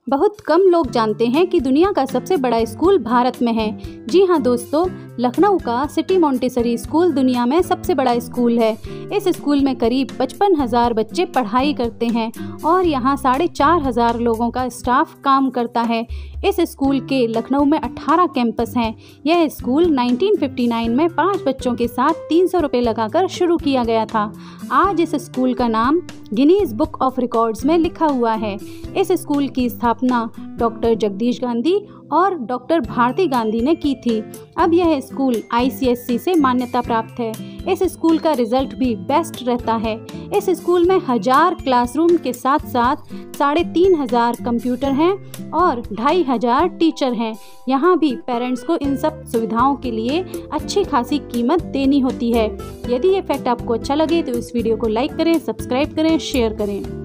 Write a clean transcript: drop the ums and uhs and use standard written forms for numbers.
बहुत कम लोग जानते हैं कि दुनिया का सबसे बड़ा स्कूल भारत में है। जी हाँ दोस्तों, लखनऊ का सिटी मॉन्टेसरी स्कूल दुनिया में सबसे बड़ा स्कूल है। इस स्कूल में करीब 55,000 बच्चे पढ़ाई करते हैं और यहाँ 4,500 लोगों का स्टाफ काम करता है। इस स्कूल के लखनऊ में 18 कैंपस हैं। यह स्कूल 1959 में 5 बच्चों के साथ 300 रुपये लगाकर शुरू किया गया था। आज इस स्कूल का नाम गिनीज बुक ऑफ रिकॉर्ड्स में लिखा हुआ है। इस स्कूल की स्थापना डॉक्टर जगदीश गांधी और डॉक्टर भारती गांधी ने की थी। अब यह स्कूल ICSE से मान्यता प्राप्त है। इस स्कूल का रिजल्ट भी बेस्ट रहता है। इस स्कूल में 1000 क्लासरूम के साथ साथ 3,500 कंप्यूटर हैं और 2,500 टीचर हैं। यहाँ भी पेरेंट्स को इन सब सुविधाओं के लिए अच्छी खासी कीमत देनी होती है। यदि ये फैक्ट आपको अच्छा लगे तो इस वीडियो को लाइक करें, सब्सक्राइब करें, शेयर करें।